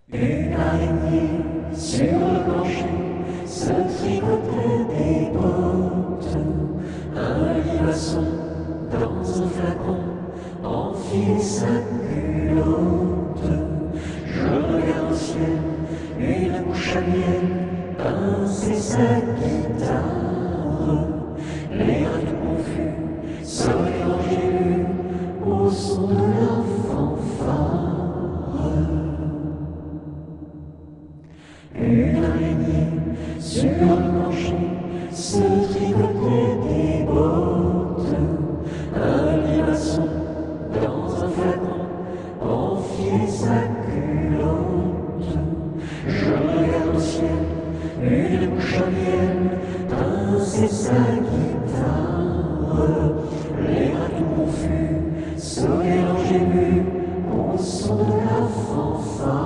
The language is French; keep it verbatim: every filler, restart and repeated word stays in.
Une araignée sur le plancher se tricotait des bottes. Un limaçon dans un flacon enfilait sa culotte. Je regarde au ciel, une mouche à miel pinçait sa guitare. Les radios confus sonnaient l'angélus au son de la fanfare. Une araignée sur le plancher se tricotait des bottes. Un limaçon dans un flacon enfilait sa culotte. Je regarde au ciel, une mouche à miel pinçait sa guitare. Les radios confus sonnaient l'angélus au son de la fanfare.